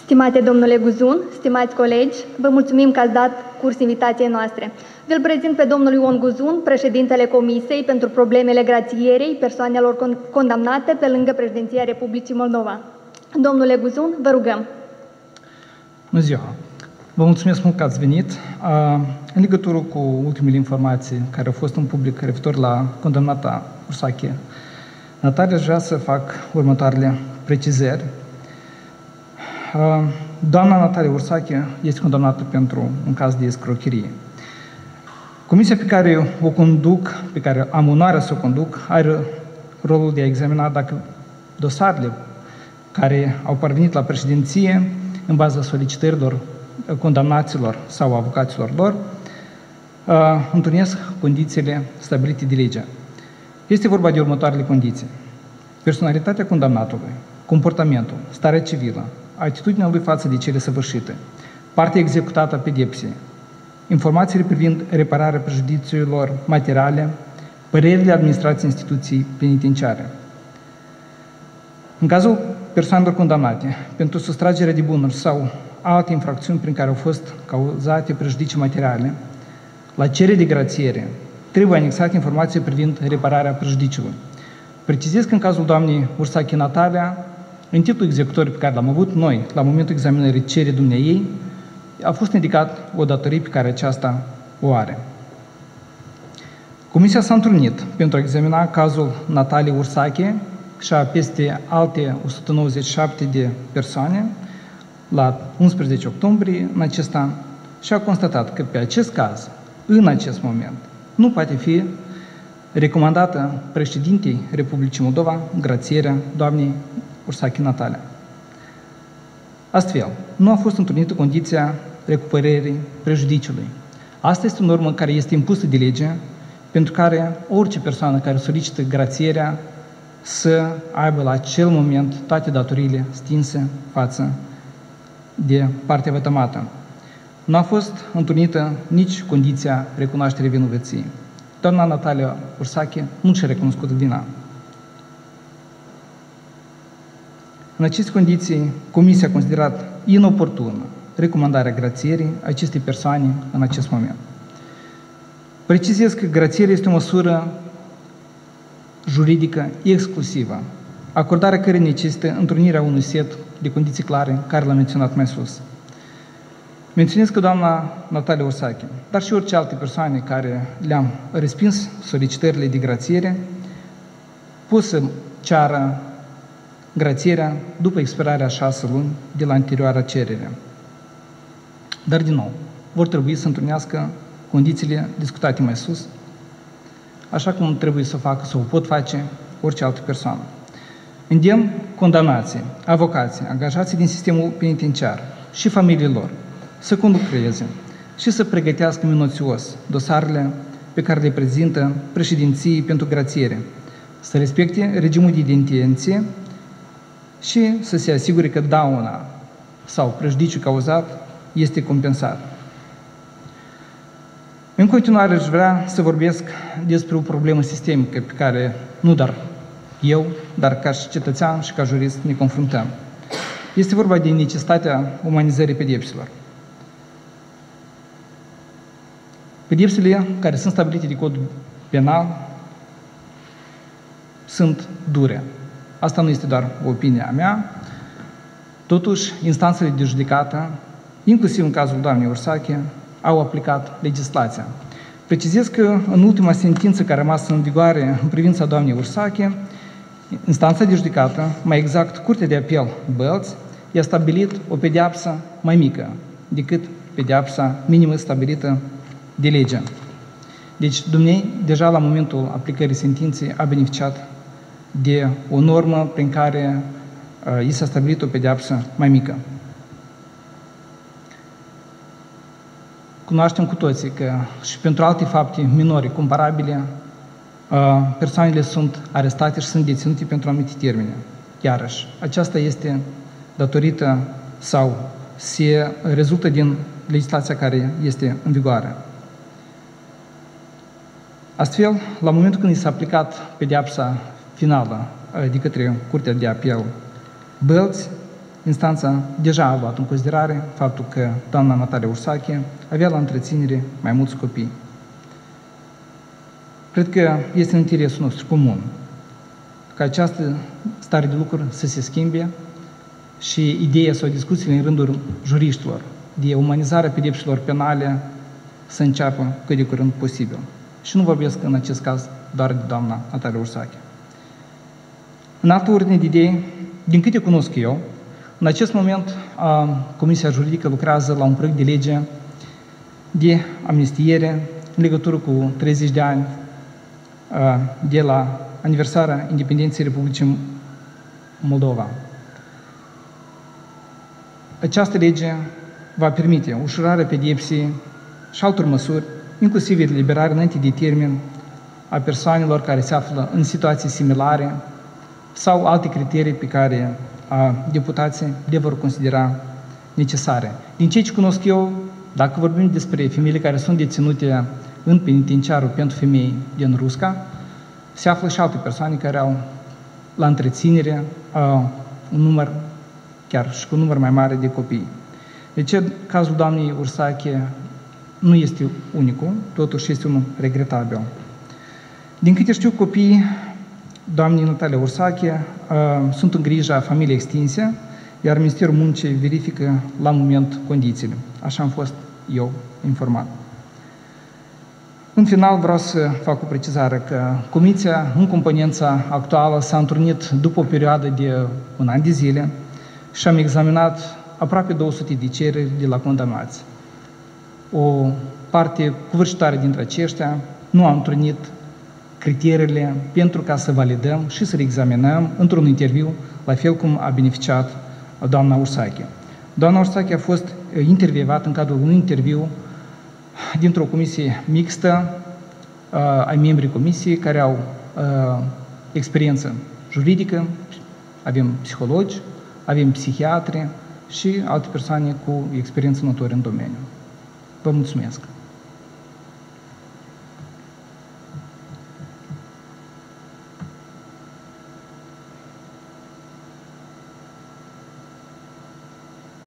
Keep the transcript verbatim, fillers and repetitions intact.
Stimate domnule Guzun, stimați colegi, vă mulțumim că ați dat curs invitației noastre. Vi-l prezint pe domnul Ion Guzun, președintele Comisiei pentru Problemele Grațierei Persoanelor Condamnate pe lângă președinția Republicii Moldova. Domnule Guzun, vă rugăm. Bună ziua! Vă mulțumesc mult că ați venit. În legătură cu ultimele informații care au fost în public referitor la condamnata Ursache Natalia, aș vrea să fac următoarele precizări. Doamna Natalia Ursache este condamnată pentru un caz de escrocherie. Comisia pe care o conduc, pe care am onoarea să o conduc, are rolul de a examina dacă dosarele care au parvenit la președinție în baza solicitărilor condamnaților sau avocaților lor întrunesc condițiile stabilite de lege. Este vorba de următoarele condiții: personalitatea condamnatului, comportamentul, starea civilă, atitudinea lui față de cele săvârșite, partea executată a pedepsei, informațiile privind repararea prejudiciilor materiale, părerile administrației instituției penitenciare. În cazul persoanelor condamnate pentru sustragerea de bunuri sau alte infracțiuni prin care au fost cauzate prejudicii materiale, la cerere de grațiere trebuie anexate informații privind repararea prejudiciului. Precizez că în cazul doamnei Ursache Natalia, în titlul executorii pe care l-am avut noi la momentul examinării cererii dumneaei, a fost indicat o datorie pe care aceasta o are. Comisia s-a întrunit pentru a examina cazul Nataliei Ursache și a peste alte o sută nouăzeci și șapte de persoane la unsprezece octombrie în acest an și a constatat că pe acest caz, în acest moment, nu poate fi recomandată președintei Republicii Moldova grațierea doamnei Ursache Natalia. Astfel, nu a fost întrunită condiția recuperării prejudiciului. Asta este o normă care este impusă de lege, pentru care orice persoană care solicită grațierea să aibă la acel moment toate datoriile stinse față de partea vătămată. Nu a fost întrunită nici condiția recunoașterii vinovăției. Doamna Natalia Ursache nu și-a recunoscut vina. În aceste condiții, Comisia a considerat inoportună recomandarea grațierii acestei persoane în acest moment. Precizez că grațierea este o măsură juridică exclusivă, acordarea cărei necesită întrunirea unui set de condiții clare, care l-am menționat mai sus. Menționez că doamna Natalia Ursache, dar și orice alte persoane care le-am respins solicitările de grațiere, pot să ceară grațierea după expirarea a șase luni de la anterioara cerere. Dar, din nou, vor trebui să întrunească condițiile discutate mai sus, așa cum trebuie să o facă, să o pot face orice altă persoană. Îndemn condamnații, avocații, angajații din sistemul penitenciar și familiile lor să conlucreze și să pregătească minuțios dosarele pe care le prezintă președinției pentru grațiere, să respecte regimul de detenție și să se asigure că dauna sau prejudiciul cauzat este compensat. În continuare, aș vrea să vorbesc despre o problemă sistemică pe care nu doar eu, dar ca și cetățean și ca jurist ne confruntăm. Este vorba de necesitatea umanizării pedepselor. Pedepsele care sunt stabilite de codul penal sunt dure. Asta nu este doar opinia mea. Totuși, instanțele de judecată, inclusiv în cazul doamnei Ursache, au aplicat legislația. Precizez că în ultima sentință care a rămas în vigoare în privința doamnei Ursache, instanța de judecată, mai exact Curtea de Apel Bălți, i-a stabilit o pedeapsă mai mică decât pedeapsa minimă stabilită de lege. Deci, dumnei, deja la momentul aplicării sentinței, a beneficiat de o normă prin care uh, i s-a stabilit o pedeapsă mai mică. Cunoaștem cu toții că și pentru alte fapte minore comparabile, persoanele sunt arestate și sunt deținute pentru anumite termene. Iarăși, aceasta este datorită sau se rezultă din legislația care este în vigoare. Astfel, la momentul când i s-a aplicat pedeapsa finală de către Curtea de Apel Bălți, instanța deja a luat în considerare faptul că doamna Natalia Ursache avea la întreținere mai mulți copii. Cred că este în interesul nostru comun ca această stare de lucruri să se schimbe și ideea sau discuțiile în rândul juriștilor de umanizarea pedepselor penale să înceapă cât de curând posibil. Și nu vorbesc în acest caz doar de doamna Natalia Ursache. În altă ordine de idei, din câte cunosc eu, în acest moment Comisia Juridică lucrează la un proiect de lege de amnistiere în legătură cu treizeci de ani de la aniversarea independenței Republicii Moldova. Această lege va permite ușurarea pedepsei și altor măsuri, inclusiv eliberarea înainte de termen a persoanelor care se află în situații similare sau alte criterii pe care a, deputații le vor considera necesare. Din ce cunosc eu, dacă vorbim despre femeile care sunt deținute în penitenciarul pentru femei din Rusca, se află și alte persoane care au la întreținere a, un număr, chiar și cu un număr mai mare de copii. Deci, cazul doamnei Ursache nu este unicul, totuși este unul regretabil. Din câte știu, copiii doamnei Natalia Ursache uh, sunt în grija familiei extinse, iar Ministerul Muncii verifică la moment condițiile. Așa am fost eu informat. În final, vreau să fac o precizare că Comisia, în componența actuală, s-a întrunit după o perioadă de un an de zile și am examinat aproape două sute de cereri de la condamnați. O parte covârșitoare dintre aceștia nu a întrunit criteriile pentru ca să validăm și să reexaminăm într-un interviu, la fel cum a beneficiat doamna Ursache. Doamna Ursache a fost intervievată în cadrul unui interviu dintr-o comisie mixtă a membrii comisiei care au a, experiență juridică, avem psihologi, avem psihiatri și alte persoane cu experiență notorie în domeniu. Vă mulțumesc!